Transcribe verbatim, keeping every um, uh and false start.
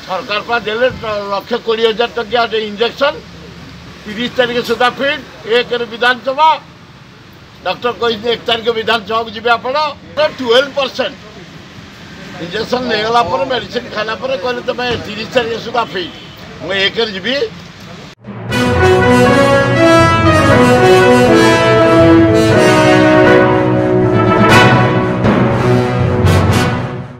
सरकार पा देले लक्ष कोड़े हजार टकिया इंजेक्शन तीस तारीख सुधा फिट एक विधानसभा डॉक्टर कही एक तारीख विधानसभा को जी आप ट्वेल्व परसेंट इंजेक्शन लेगला मेडिसिन खाला कहले तुम तीस तारीख सुधा फिट मुझे एक जी।